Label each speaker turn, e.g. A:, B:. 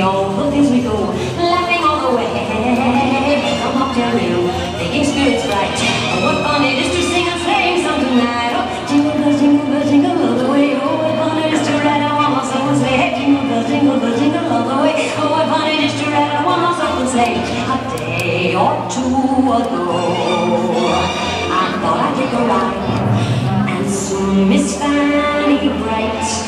A: all the things we go, laughing all the way. Come up to you, thinking spirits bright. What fun it is to sing a sleighing song tonight. Oh, jingle all the way. Oh, what fun it is to ride on one horse open sleigh. Jingle all the way. Oh, what fun it is to ride on one horse open sleigh. A day or two ago, I thought I'd take a ride, and soon Miss Fanny Bright